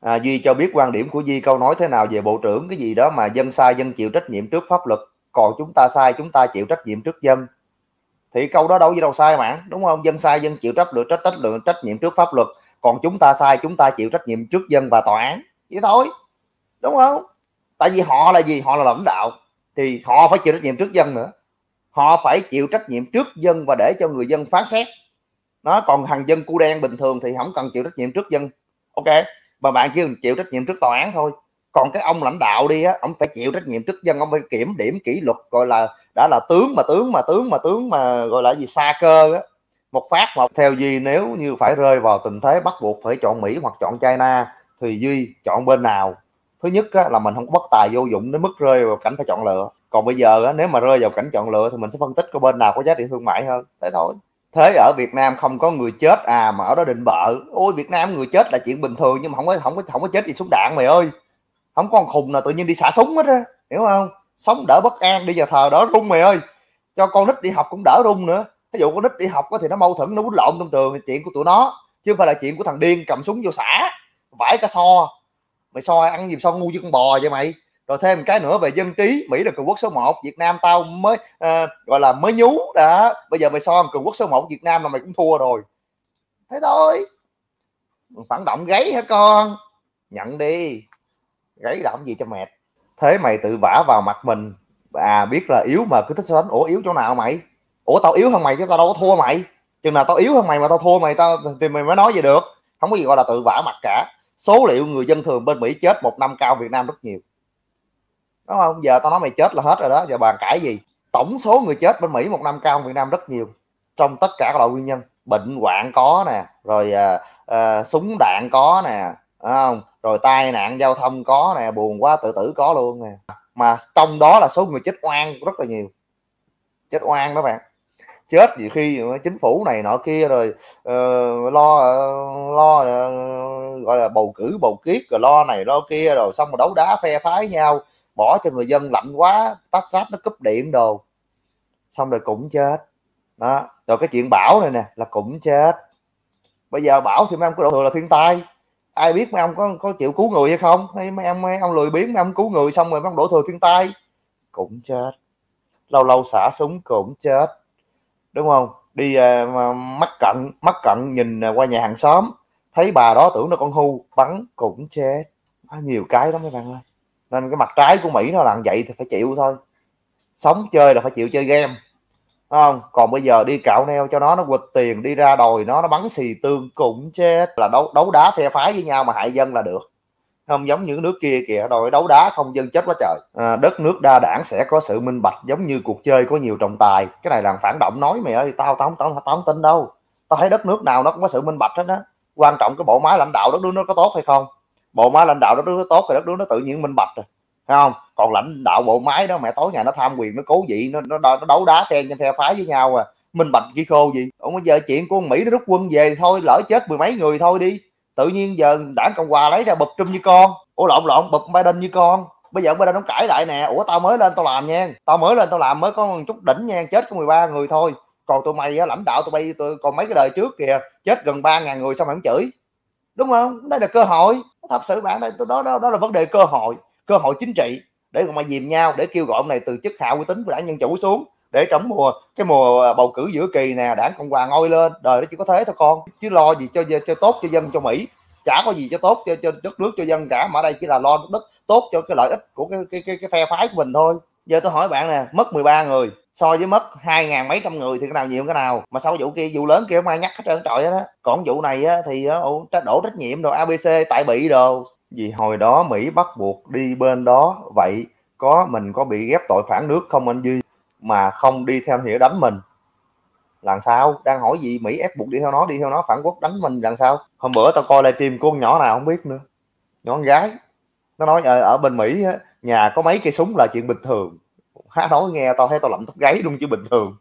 Duy cho biết quan điểm của Duy câu nói thế nào về bộ trưởng cái gì đó mà dân sai dân chịu trách nhiệm trước pháp luật, còn chúng ta sai chúng ta chịu trách nhiệm trước dân. Thì câu đó đâu gì đâu sai bạn, đúng không? Dân sai dân chịu trách nhiệm trước pháp luật, còn chúng ta sai chúng ta chịu trách nhiệm trước dân và tòa án, vậy thôi, đúng không? Tại vì họ là gì? Họ là lãnh đạo thì họ phải chịu trách nhiệm trước dân nữa, họ phải chịu trách nhiệm trước dân và để cho người dân phán xét nó. Còn thằng dân cu đen bình thường thì không cần chịu trách nhiệm trước dân, ok, mà bạn chỉ chịu trách nhiệm trước tòa án thôi. Còn cái ông lãnh đạo đi á, ông phải chịu trách nhiệm trước dân, ông phải kiểm điểm kỷ luật, gọi là đã là tướng mà gọi là gì, xa cơ á, một phát một. Theo Duy, nếu như phải rơi vào tình thế bắt buộc phải chọn Mỹ hoặc chọn China thì Duy chọn bên nào? Thứ nhất á, là mình không có bất tài vô dụng đến mức rơi vào cảnh phải chọn lựa. Còn bây giờ á, nếu mà rơi vào cảnh chọn lựa thì mình sẽ phân tích có bên nào có giá trị thương mại hơn, thế thôi. Thế ở Việt Nam không có người chết mà ở đó định bợ. Ôi, Việt Nam người chết là chuyện bình thường, nhưng mà không có chết vì súng đạn mày ơi. Không có con khùng nào tự nhiên đi xả súng hết á, hiểu không? Sống đỡ bất an, đi nhà thờ đỡ run mày ơi. Cho con nít đi học cũng đỡ run nữa. Ví dụ con nít đi học thì nó mâu thuẫn, nó quýnh lộn trong trường thì chuyện của tụi nó, chứ không phải là chuyện của thằng điên cầm súng vô xả vãi cả so. Mày so ăn gì so ngu như con bò vậy mày. Rồi thêm cái nữa về dân trí, Mỹ là cường quốc số 1, Việt Nam tao mới gọi là mới nhú đó. Bây giờ mày so cường quốc số 1 Việt Nam là mày cũng thua rồi, thế thôi. Phản động gáy hả con? Nhận đi, gáy làm gì cho mệt. Thế mày tự vả vào mặt mình, biết là yếu mà cứ thích so sánh. Ủa yếu chỗ nào mày? Ủa tao yếu hơn mày chứ tao đâu có thua mày. Chừng nào tao yếu hơn mày mà tao thua mày thì mày mới nói gì được. Không có gì gọi là tự vả mặt cả. Số liệu người dân thường bên Mỹ chết một năm cao Việt Nam rất nhiều, đúng không? Giờ tao nói mày chết là hết rồi đó, giờ bàn cãi gì? Tổng số người chết bên Mỹ một năm cao Việt Nam rất nhiều, trong tất cả các loại nguyên nhân. Bệnh hoạn có nè, rồi súng đạn có nè, không? Rồi tai nạn giao thông có nè, buồn quá tự tử có luôn nè. Mà trong đó là số người chết oan rất là nhiều, chết oan đó bạn. Chết vì khi chính phủ này nọ kia rồi lo gọi là bầu cử bầu kiết, rồi lo này lo kia, rồi xong rồi đấu đá phe phái nhau, bỏ cho người dân lạnh quá, tách sát nó cúp điện đồ, xong rồi cũng chết đó. Rồi cái chuyện bão này nè là cũng chết. Bây giờ bão thì mấy ông có đổ thừa là thiên tai, ai biết mấy ông có chịu cứu người hay không? Hay mấy ông lười biếng, mấy ông cứu người xong rồi mấy ông đổ thừa thiên tai cũng chết. Lâu lâu xả súng cũng chết, đúng không? Đi mắc cận nhìn qua nhà hàng xóm thấy bà đó tưởng nó con hưu bắn cũng chết. Nhiều cái đó mấy bạn ơi. Nên cái mặt trái của Mỹ nó là vậy thì phải chịu thôi. Sống chơi là phải chịu chơi game, không? Còn bây giờ đi cạo neo cho nó quỵt tiền, đi ra đòi nó bắn xì tương cũng chết. Là đấu đá phe phái với nhau mà hại dân là được, không giống những nước kia kìa, đòi đấu đá không dân chết quá trời. Đất nước đa đảng sẽ có sự minh bạch giống như cuộc chơi có nhiều trọng tài. Cái này là phản động nói mày ơi, tao không tin đâu. Tao thấy đất nước nào nó cũng có sự minh bạch hết đó. Quan trọng cái bộ máy lãnh đạo đất nước nó có tốt hay không. Bộ máy lãnh đạo đất nước nó tốt thì đất nước nó tự nhiên minh bạch rồi, thấy không? Còn lãnh đạo bộ máy đó mẹ tối ngày nó tham quyền, nó cố vị, nó đấu đá phe phái với nhau minh bạch cái khô gì. Bây giờ chuyện của Mỹ nó rút quân về thôi, lỡ chết mười mấy người thôi đi, tự nhiên giờ đảng Cộng hòa lấy ra bụp Trump như con, lộn bụp Biden như con. Bây giờ Biden nó cãi lại nè, tao mới lên tao làm nha, mới có một chút đỉnh nha, chết có 13 người thôi. Còn tụi mày lãnh đạo tụi bay còn mấy cái đời trước kìa chết gần 3.000 người sao mày không chửi, đúng không? Đây là cơ hội thật sự bạn, đây đó là vấn đề cơ hội chính trị để mà dìm nhau, để kêu gọi ông này từ chức hạ uy tín của đảng Dân Chủ xuống, để trống mùa bầu cử giữa kỳ nè, đảng Cộng hòa ngôi lên. Đời nó chỉ có thế thôi con, chứ lo gì cho tốt cho dân, cho Mỹ chả có gì cho tốt cho đất nước, cho dân cả, mà ở đây chỉ là lo đất tốt cho cái lợi ích của cái phe phái của mình thôi. Giờ tôi hỏi bạn nè, mất 13 người so với mất 2.000 mấy trăm người thì cái nào nhiều cái nào? Mà sau vụ kia, vụ lớn kia không ai nhắc hết trơn trọi đó. Còn vụ này thì đổ trách nhiệm đồ ABC tại bị đồ vì hồi đó Mỹ bắt buộc đi bên đó. Vậy mình có bị ghép tội phản nước không anh Duy, mà không đi theo nghĩa đánh mình làm sao? Đang hỏi gì? Mỹ ép buộc đi theo nó phản quốc đánh mình làm sao? Hôm bữa tao coi livestream của con nhỏ nào không biết nữa, nhỏ con gái, nó nói ở bên Mỹ nhà có mấy cây súng là chuyện bình thường. Nói nghe tao thấy tao lạnh tóc gáy luôn chứ bình thường.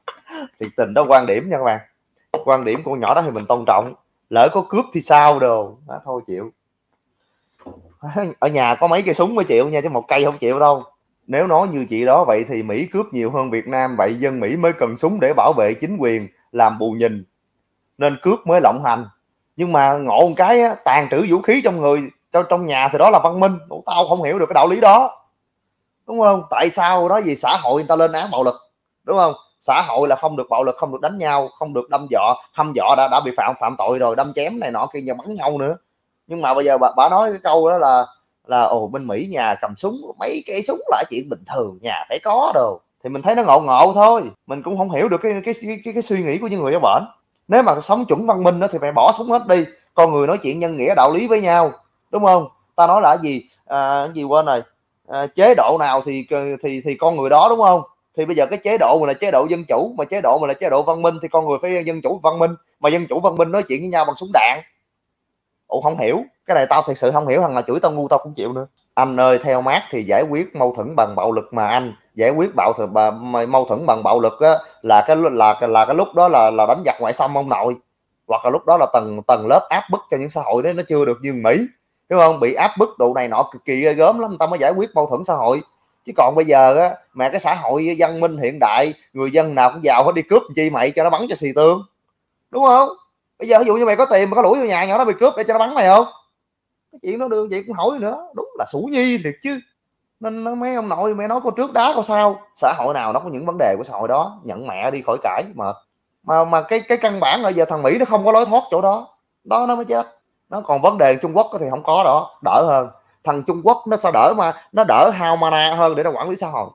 Thì tình đó quan điểm nha các bạn, quan điểm của con nhỏ đó thì mình tôn trọng. Lỡ có cướp thì sao đồ đó, thôi chịu. Ở nhà có mấy cây súng mới chịu nha, chứ một cây không chịu đâu. Nếu nói như chị đó vậy thì Mỹ cướp nhiều hơn Việt Nam, vậy dân Mỹ mới cần súng để bảo vệ chính quyền, làm bù nhìn nên cướp mới lộng hành. Nhưng mà ngộ một cái tàn trữ vũ khí trong người trong nhà thì đó là văn minh. Tao không hiểu được cái đạo lý đó, đúng không? Tại sao nói gì xã hội người ta lên án bạo lực, đúng không? Xã hội là không được bạo lực, không được đánh nhau, không được đâm dọa, hăm dọa đã bị phạm tội rồi, đâm chém này nọ kia, giờ bắn nhau nữa. Nhưng mà bây giờ bà nói cái câu đó là ồ bên Mỹ nhà cầm súng, mấy cây súng là chuyện bình thường, nhà phải có đồ. Thì mình thấy nó ngộ ngộ thôi, mình cũng không hiểu được cái suy nghĩ của những người ở bển. Nếu mà sống chuẩn văn minh đó thì phải bỏ súng hết đi, con người nói chuyện nhân nghĩa đạo lý với nhau, đúng không? Ta nói là gì gì quên rồi, chế độ nào thì con người đó, đúng không? Thì bây giờ cái chế độ mà là chế độ dân chủ, mà chế độ mà là chế độ văn minh, thì con người phải dân chủ văn minh. Mà dân chủ văn minh nói chuyện với nhau bằng súng đạn. Ủa không hiểu cái này, tao thật sự không hiểu, thằng nào chửi tao ngu tao cũng chịu nữa. Anh ơi, theo Mác thì giải quyết mâu thuẫn bằng bạo lực, mà anh giải quyết mâu thuẫn bằng bạo lực á, là cái lúc đó là đánh giặc ngoại xâm ông nội, hoặc là lúc đó là tầng lớp áp bức cho những xã hội đấy nó chưa được như Mỹ, đúng không? Bị áp bức độ này nọ cực kỳ ghê gớm lắm, người ta mới giải quyết mâu thuẫn xã hội. Chứ còn bây giờ á, mà cái xã hội văn minh hiện đại, người dân nào cũng giàu hết, đi cướp chi mày cho nó bắn cho xì tương, đúng không? Bây giờ ví dụ như mày có tiền mà có lũi vô nhà nhỏ nó bị cướp để cho nó bắn mày không? Cái chuyện nó đương vậy cũng hỏi nữa, đúng là sủ nhi thiệt chứ. Nên nó mấy ông nội mẹ nói câu trước đá câu sau, xã hội nào nó có những vấn đề của xã hội đó, nhận mẹ đi khỏi cãi mà cái căn bản là giờ thằng Mỹ nó không có lối thoát chỗ đó, đó nó mới chết. Nó còn vấn đề Trung Quốc thì không có đó, đỡ hơn. Thằng Trung Quốc nó sao đỡ, mà nó đỡ hao mana hơn để nó quản lý xã hội.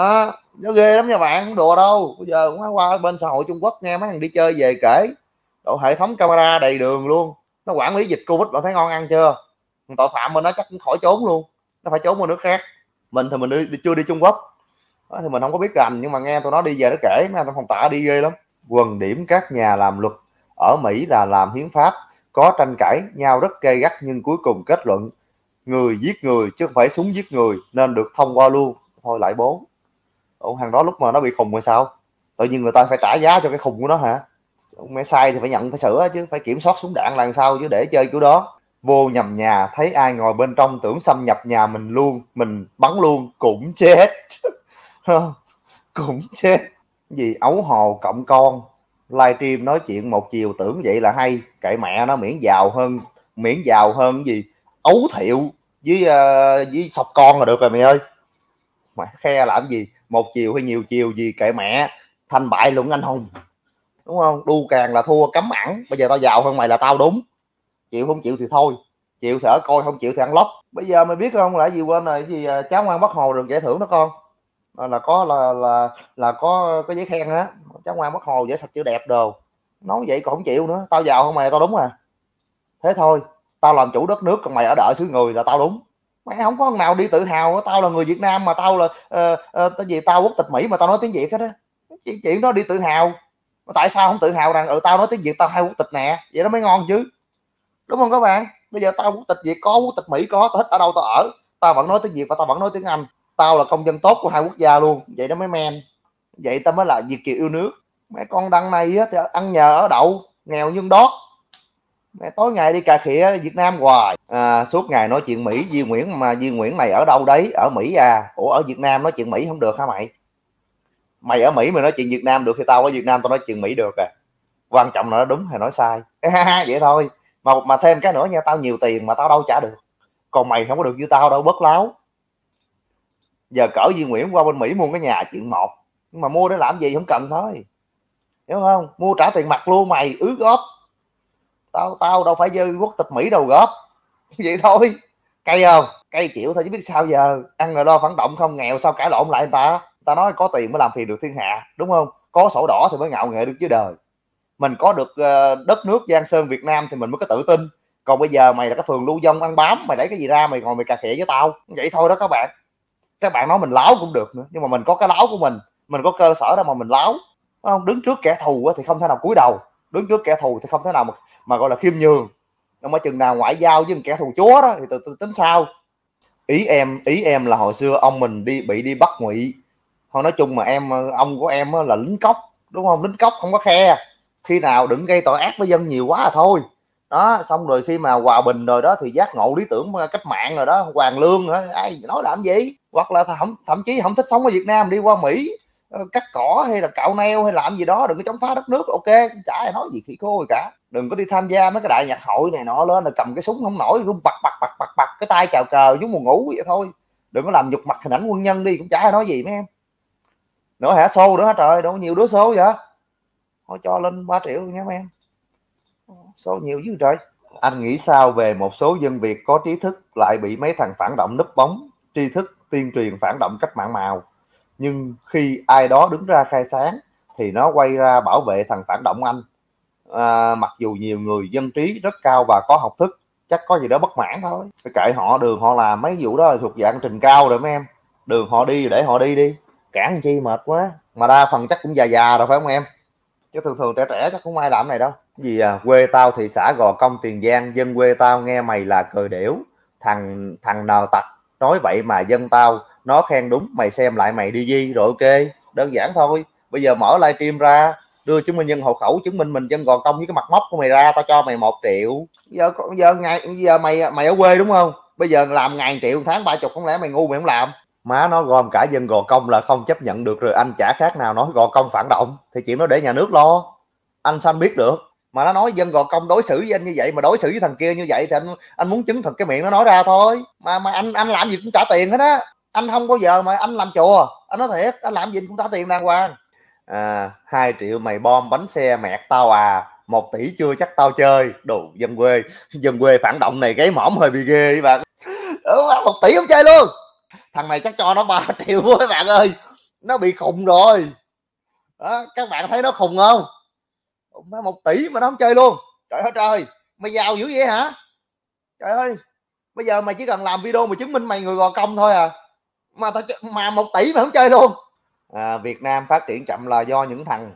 Nó ghê lắm nha bạn, không đùa đâu. Bây giờ cũng qua bên xã hội Trung Quốc nghe mấy thằng đi chơi về kể, độ hệ thống camera đầy đường luôn, nó quản lý dịch Covid là thấy ngon ăn chưa. Tội phạm mình nó chắc cũng khỏi trốn luôn, nó phải trốn qua nước khác. Mình thì mình chưa đi Trung Quốc đó, thì mình không có biết rành, nhưng mà nghe tụi nó đi về nó kể mấy anh phòng tạ đi ghê lắm. Quần điểm các nhà làm luật ở Mỹ là làm hiến pháp, có tranh cãi nhau rất gay gắt, nhưng cuối cùng kết luận người giết người chứ không phải súng giết người, nên được thông qua luôn. Thôi lại bố. Ủa hàng đó lúc mà nó bị khùng rồi sao, tự nhiên người ta phải trả giá cho cái khùng của nó hả? Mẹ sai thì phải nhận phải sửa chứ, phải kiểm soát súng đạn làm sao chứ để chơi kiểu đó. Vô nhầm nhà thấy ai ngồi bên trong tưởng xâm nhập nhà mình luôn, mình bắn luôn cũng chết. Cũng chết. Gì ấu hồ cộng con livestream nói chuyện một chiều tưởng vậy là hay, kệ mẹ nó, miễn giàu hơn gì ấu thiệu với sọc con là được rồi mày ơi. Mày khe làm gì, một chiều hay nhiều chiều gì kệ mẹ, thành bại luận anh hùng, đúng không? Đu càng là thua cấm ẵn, bây giờ tao giàu hơn mày là tao đúng, chịu không chịu thì thôi, chịu thì ở coi, không chịu thì ăn lóc. Bây giờ mày biết không, là gì quên rồi, gì cháu ngoan Bắc Hồ được giải thưởng đó con, là có là có cái giấy khen á, cháu ngoan Bắc Hồ vẽ sạch chữ đẹp đồ. Nói vậy còn không chịu nữa, tao giàu hơn mày tao đúng à, thế thôi, tao làm chủ đất nước còn mày ở đợi xứ người là tao đúng. Mày không có thằng nào đi tự hào tao là người Việt Nam, mà tao là cái gì tao quốc tịch Mỹ mà tao nói tiếng Việt hết á. Chuyện đó đi tự hào, tại sao không tự hào rằng tao nói tiếng Việt, tao hai quốc tịch nè, vậy nó mới ngon chứ, đúng không các bạn? Bây giờ tao quốc tịch Việt có, quốc tịch Mỹ có, tao thích ở đâu tao ở, tao vẫn nói tiếng Việt và tao vẫn nói tiếng Anh, tao là công dân tốt của hai quốc gia luôn, vậy đó mới men, vậy tao mới là Việt kiều yêu nước. Mấy con đằng này á thì ăn nhờ ở đậu, nghèo nhưng đót, mẹ tối ngày đi cà khịa Việt Nam hoài, suốt ngày nói chuyện Mỹ. Duy Nguyễn, mà Duy Nguyễn này ở đâu đấy, ở Mỹ à? Ủa ở Việt Nam nói chuyện Mỹ không được hả mày? Mày ở Mỹ mà nói chuyện Việt Nam được thì tao ở Việt Nam tao nói chuyện Mỹ được à? Quan trọng là nó đúng hay nói sai. Vậy thôi. Mà thêm cái nữa nha, tao nhiều tiền mà tao đâu trả được, còn mày không có được như tao đâu, bớt láo. Giờ cỡ Duy Nguyễn qua bên Mỹ mua cái nhà chuyện một, nhưng mà mua để làm gì không cần thôi, hiểu không? Mua trả tiền mặt luôn mày, góp. Tao đâu phải chơi quốc tịch Mỹ đâu góp. Vậy thôi. Cay không? Cay chịu thôi chứ biết sao giờ. Ăn rồi lo phản động không, nghèo sao cãi lộn lại người ta. Người ta nói có tiền mới làm phiền được thiên hạ, đúng không? Có sổ đỏ thì mới ngạo nghệ được chứ đời. Mình có được đất nước Giang Sơn Việt Nam thì mình mới có tự tin. Còn bây giờ mày là cái phường lưu vong ăn bám, mày lấy cái gì ra mày ngồi mày cà khịa với tao, vậy thôi đó các bạn. Các bạn nói mình láo cũng được nữa, nhưng mà mình có cái láo của mình có cơ sở đó mà mình láo, đúng không? Đứng trước kẻ thù thì không thể nào cúi đầu, đứng trước kẻ thù thì không thể nào mà gọi là khiêm nhường. Nhưng mà chừng nào ngoại giao với kẻ thù chúa đó thì từ tính sao. Ý em là hồi xưa ông mình bị bắt ngụy thôi. Nói chung mà ông của em là lính cóc, đúng không? Lính cóc không có khe, khi nào đừng gây tội ác với dân nhiều quá là thôi đó. Xong rồi khi mà hòa bình rồi đó thì giác ngộ lý tưởng cách mạng rồi đó, Hoàng Lương nữa, ai nói làm gì. Hoặc là thậm chí không thích sống ở Việt Nam đi qua Mỹ cắt cỏ hay là cạo neo hay làm gì đó, đừng có chống phá đất nước, ok, chả ai nói gì khỉ khô gì cả. Đừng có đi tham gia mấy cái đại nhạc hội này nọ lên là cầm cái súng không nổi, rung bặt bặt bặt bặt bặt cái tay chào cờ giống buồn ngủ vậy thôi. Đừng có làm nhục mặt hình ảnh quân nhân đi, cũng chả ai nói gì mấy em. Nữa hả, xô nữa hả, trời đâu nhiều đứa xô vậy, thôi cho lên 3 triệu nha mấy em, xô nhiều dữ trời. Anh nghĩ sao về một số dân Việt có trí thức lại bị mấy thằng phản động núp bóng tri thức tuyên truyền phản động cách mạng màu, nhưng khi ai đó đứng ra khai sáng thì nó quay ra bảo vệ thằng phản động anh. Mặc dù nhiều người dân trí rất cao và có học thức, chắc có gì đó bất mãn thôi, phải kệ họ, đường họ làm mấy vụ đó là thuộc dạng trình cao rồi mấy em, đường họ đi để họ đi đi, cản chi mệt quá, mà đa phần chắc cũng già già rồi phải không em, chứ thường thường trẻ trẻ chắc không ai làm này đâu. Gì quê tao thị xã Gò Công Tiền Giang, dân quê tao nghe mày là cờ đểu, thằng nào tặc nói vậy mà dân tao nó khen đúng, mày xem lại mày đi di rồi ok, đơn giản thôi. Bây giờ mở livestream ra đưa chứng minh nhân hộ khẩu, chứng minh mình dân Gò Công với cái mặt móc của mày ra, tao cho mày 1 triệu. Giờ mày ở quê đúng không, bây giờ làm ngàn triệu tháng 30, không lẽ mày ngu mày không làm? Má nó gom cả dân Gò Công là không chấp nhận được rồi, anh chả khác nào nói Gò Công phản động, thì chuyện đó để nhà nước lo, anh sao anh biết được. Mà nó nói dân Gò Công đối xử với anh như vậy mà đối xử với thằng kia như vậy thì anh muốn chứng thực cái miệng nó nói ra thôi. Mà anh làm gì cũng trả tiền hết á, anh không bao giờ mà anh làm chùa, anh nói thiệt, anh làm gì cũng trả tiền đàng hoàng. 2 triệu mày bom bánh xe mẹt tao à, 1 tỷ chưa chắc tao chơi, đồ dân quê phản động này cái mõm hơi bị ghê các bạn. 1 tỷ không chơi luôn, thằng này chắc cho nó 3 triệu các bạn ơi, nó bị khùng rồi đó, các bạn thấy nó khùng không? 1 tỷ mà nó không chơi luôn, trời ơi trời, mày giàu dữ vậy hả? Trời ơi, bây giờ mày chỉ cần làm video mà chứng minh mày người Gò Công thôi à, mà 1 tỷ mà không chơi luôn. Việt Nam phát triển chậm là do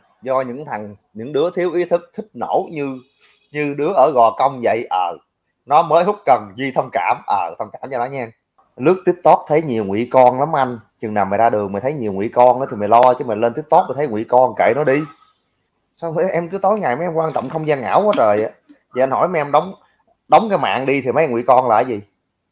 những đứa thiếu ý thức thích nổ như đứa ở Gò Công vậy. Nó mới hút cần Di thông cảm, thông cảm cho nó nha. Lướt TikTok thấy nhiều ngụy con lắm anh, chừng nào mày ra đường mày thấy nhiều ngụy con đó thì mày lo, chứ mày lên TikTok mày thấy ngụy con kệ nó đi. Sao em cứ tối ngày mấy em quan trọng không gian ảo quá trời á. Vậy anh hỏi mấy em đóng cái mạng đi thì mấy ngụy con là cái gì?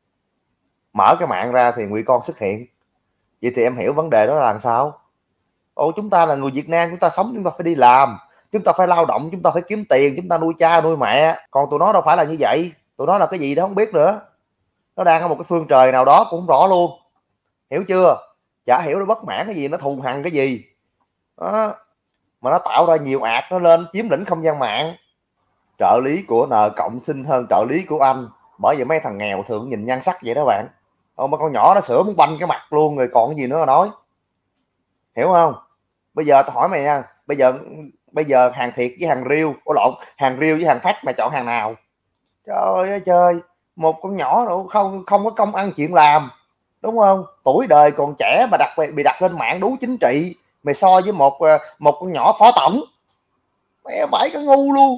Mở cái mạng ra thì ngụy con xuất hiện. Vậy thì em hiểu vấn đề đó là làm sao? Chúng ta là người Việt Nam, chúng ta sống chúng ta phải đi làm, chúng ta phải lao động, chúng ta phải kiếm tiền, chúng ta nuôi cha nuôi mẹ. Còn tụi nó đâu phải là như vậy, tụi nó là cái gì đó không biết nữa, nó đang ở một cái phương trời nào đó cũng không rõ luôn, hiểu chưa? Chả hiểu nó bất mãn cái gì, nó thù hằn cái gì đó, mà nó tạo ra nhiều ạt nó lên chiếm lĩnh không gian mạng. Trợ lý của N Cộng xinh hơn trợ lý của anh, bởi vì mấy thằng nghèo thường nhìn nhan sắc vậy đó bạn. Mà con nhỏ nó sửa muốn banh cái mặt luôn rồi còn cái gì nữa mà nói, hiểu không? Bây giờ tao hỏi mày nha, bây giờ hàng thiệt với hàng riêu, hàng riêu với hàng phát mày chọn hàng nào? Trời ơi trời, một con nhỏ không có công ăn chuyện làm, đúng không? Tuổi đời còn trẻ mà bị đặt lên mạng đú chính trị, mày so với một con nhỏ phó tổng, mẹ bãi cái ngu luôn,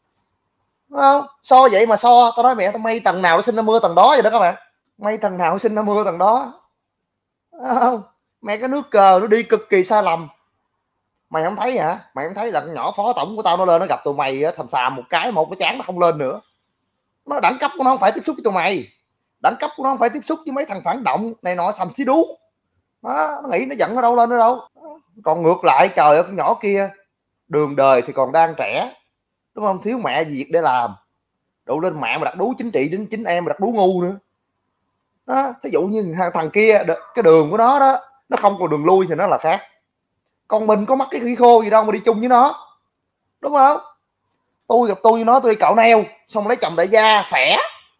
đúng không? So vậy mà so, tao nói mẹ tao may tầng nào nó sinh ra mưa tầng đó vậy đó các bạn, may tầng nào nó sinh ra mưa tầng đó, không? Mẹ cái nước cờ nó đi cực kỳ sai lầm, mày không thấy hả? Mày không thấy là con nhỏ phó tổng của tao nó lên nó gặp tụi mày á, xàm một cái chán nó không lên nữa. Nó đẳng cấp của nó không phải tiếp xúc với tụi mày, đẳng cấp của nó không phải tiếp xúc với mấy thằng phản động này nọ xàm xí đú đó, nó nghĩ nó giận nó đâu lên nữa đâu. Còn ngược lại trời ơi, con nhỏ kia đường đời thì còn đang trẻ, đúng không? Thiếu mẹ việc để làm, đủ lên mạng mà đặt đú chính trị đến chính em mà đặt đú ngu nữa đó. Thí dụ như thằng kia cái đường của nó đó, nó không còn đường lui thì nó là khác, còn mình có mắc cái khỉ khô gì đâu mà đi chung với nó, đúng không? Tôi gặp tôi với nó, tôi đi cạo neo xong lấy chồng đại gia khỏe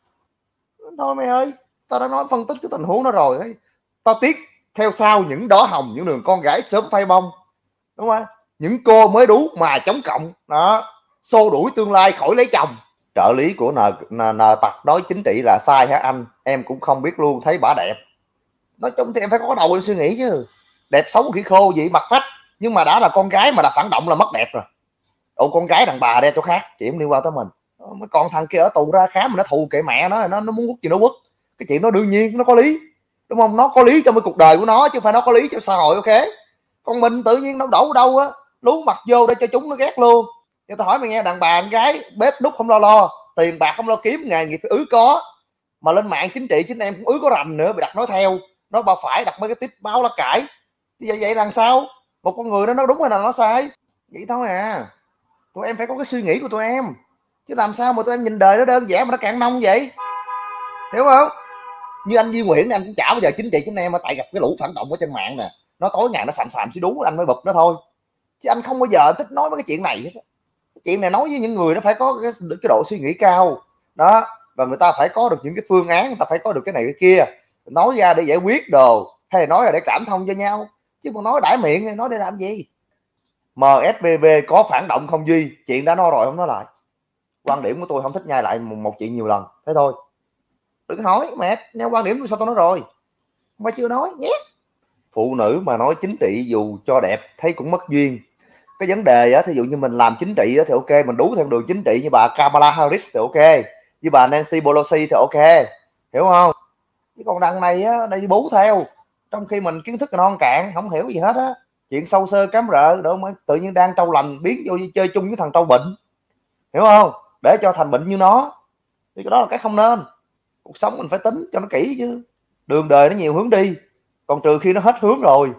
thôi mày ơi. Tao đã nói phân tích cái tình huống đó rồi đấy. Tao tiếc theo sau những đỏ hồng, những đường con gái sớm phai bông, đúng không? Những cô mới đú mà chống cộng đó, xô đuổi tương lai khỏi lấy chồng. Trợ lý của N Tặc nói chính trị là sai hả anh? Em cũng không biết luôn, thấy bả đẹp. Nói chung thì em phải có đầu em suy nghĩ chứ, đẹp xấu khỉ khô gì mặt phách, nhưng mà đã là con gái mà là phản động là mất đẹp rồi. Con gái đàn bà đeo chỗ khác, chuyện liên quan tới mình. Còn thằng kia ở tù ra khám mà nó thù kệ mẹ nó muốn quất gì nó quất, cái chuyện đó đương nhiên nó có lý, đúng không? Nó có lý trong cái cuộc đời của nó chứ không phải nó có lý cho xã hội, ok? Còn mình tự nhiên nó đổ đâu á, lú mặt vô để cho chúng nó ghét luôn. Nhưng tao hỏi mày nghe, đàn bà con gái bếp nút không lo, tiền bạc không lo kiếm, nghề nghiệp phải có, mà lên mạng chính trị chính em cũng có rành nữa, bị đặt nói theo, nó bao phải đặt mấy cái tip báo lá cải, vậy làm sao? Một con người đó nó đúng hay là nó sai, vậy thôi à. Tụi em phải có cái suy nghĩ của tụi em, chứ làm sao mà tụi em nhìn đời nó đơn giản mà nó cạn nông vậy, hiểu không? Như anh Duy Nguyễn này, anh cũng chả bao giờ chính trị chính em, tại gặp cái lũ phản động ở trên mạng nè, nó tối ngày nó sàm sàm xí đú anh mới bực nó thôi, chứ anh không bao giờ thích nói với cái chuyện này hết. Cái chuyện này nói với những người nó phải có cái độ suy nghĩ cao đó, và người ta phải có được những cái phương án, người ta phải có được cái này cái kia, nói ra để giải quyết đồ, hay là nói là để cảm thông cho nhau, chứ mà nói đãi miệng nói để làm gì. MSBB có phản động không Duy? Chuyện đã nói rồi không nói lại. Quan điểm của tôi không thích nhai lại một chuyện nhiều lần, thế thôi. Đừng hỏi mệt nhau, quan điểm của sao tôi nói rồi mà chưa nói nhé. Phụ nữ mà nói chính trị dù cho đẹp thấy cũng mất duyên. Cái vấn đề á, thí dụ như mình làm chính trị á, thì ok, mình đú theo đường chính trị như bà Kamala Harris thì ok, như bà Nancy Pelosi thì ok, hiểu không? Chứ còn đằng này á, đây bú theo, trong khi mình kiến thức non cạn, không hiểu gì hết á, chuyện sâu sơ cám rợ đâu mà tự nhiên đang trâu lành biến vô chơi chung với thằng trâu bệnh, hiểu không? Để cho thành bệnh như nó, thì cái đó là cái không nên. Cuộc sống mình phải tính cho nó kỹ chứ, đường đời nó nhiều hướng đi, còn trừ khi nó hết hướng rồi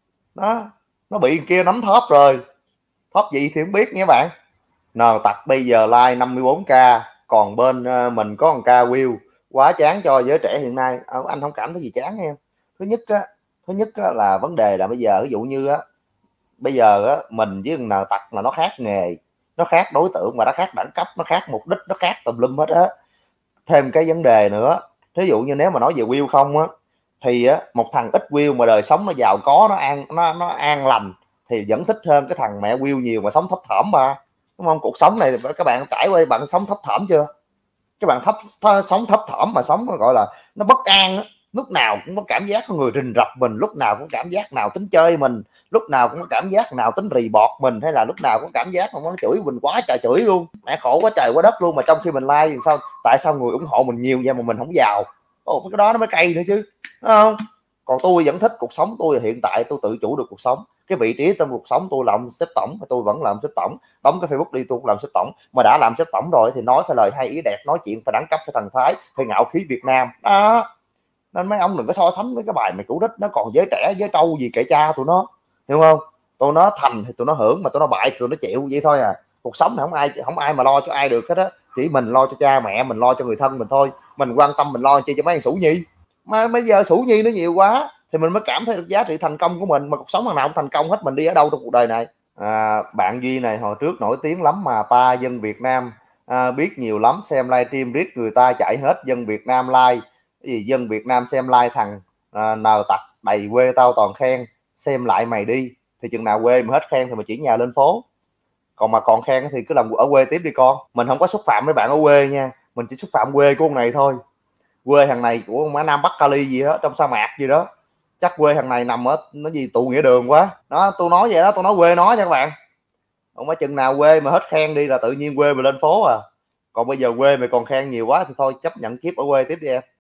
đó, nó bị kia nắm thóp rồi, thóp gì thì không biết nha bạn. Nào tặc bây giờ like 54k, còn bên mình có 1k view, quá chán cho giới trẻ hiện nay. Anh không cảm thấy gì chán em. Thứ nhất á là vấn đề là bây giờ ví dụ như á, bây giờ á mình với nào tặc là nó khác nghề, nó khác đối tượng, và nó khác đẳng cấp, nó khác mục đích, nó khác tùm lum hết á. Thêm cái vấn đề nữa, thí dụ như nếu mà nói về view không á, thì á một thằng ít view mà đời sống nó giàu có, nó an lành thì vẫn thích hơn cái thằng mẹ view nhiều mà sống thấp thỏm ba, đúng không? Cuộc sống này các bạn trải qua, bạn sống thấp thỏm chưa? Các bạn sống thấp thỏm mà sống gọi là nó bất an á, lúc nào cũng có cảm giác có người rình rập mình, lúc nào cũng cảm giác nào tính chơi mình, lúc nào cũng có cảm giác nào tính rì bọt mình, hay là lúc nào cũng cảm giác mà nó chửi mình quá trời chửi luôn, mẹ khổ quá trời quá đất luôn. Mà trong khi mình like thì sao, tại sao người ủng hộ mình nhiều vậy mà mình không giàu? Cái đó nó mới cay nữa chứ, đúng không? Còn tôi vẫn thích cuộc sống tôi hiện tại, tôi tự chủ được cuộc sống, cái vị trí trong cuộc sống tôi làm sếp tổng, tôi vẫn làm sếp tổng, đóng cái Facebook đi tôi cũng làm sếp tổng, mà đã làm sếp tổng rồi thì nói phải lời hay ý đẹp, nói chuyện phải đẳng cấp, phải thần thái, phải ngạo khí Việt Nam đó. Nên mấy ông đừng có so sánh với cái bài mày cũ đích, nó còn giới trẻ giới trâu gì kệ cha tụi nó, hiểu không? Tụi nó thành thì tụi nó hưởng, mà tụi nó bại thì tụi nó chịu, vậy thôi à. Cuộc sống này không ai mà lo cho ai được hết á, chỉ mình lo cho cha mẹ mình, lo cho người thân mình thôi. Mình quan tâm mình lo chi cho mấy thằng Sủ Nhi, mà bây giờ Sủ Nhi nó nhiều quá thì mình mới cảm thấy được giá trị thành công của mình. Mà cuộc sống thằng nào cũng thành công hết, mình đi ở đâu trong cuộc đời này? Bạn Duy này hồi trước nổi tiếng lắm mà ta dân Việt Nam biết nhiều lắm, xem livestream riết người ta chạy hết, dân Việt Nam like cái gì, dân Việt Nam xem like thằng nào tặc đầy quê tao toàn khen, xem lại mày đi. Thì chừng nào quê mà hết khen thì mà chỉ nhà lên phố, còn mà còn khen thì cứ làm ở quê tiếp đi con. Mình không có xúc phạm mấy bạn ở quê nha, mình chỉ xúc phạm quê của con này thôi. Quê thằng này của má Nam Bắc Cali gì đó, trong sa mạc gì đó, chắc quê thằng này nằm ở nó gì tụ nghĩa đường quá đó. Tôi nói vậy đó, tôi nói quê nó nha các bạn. Không có chừng nào quê mà hết khen đi là tự nhiên quê mà lên phố à. Còn bây giờ quê mày còn khen nhiều quá thì thôi chấp nhận kiếp ở quê tiếp đi em.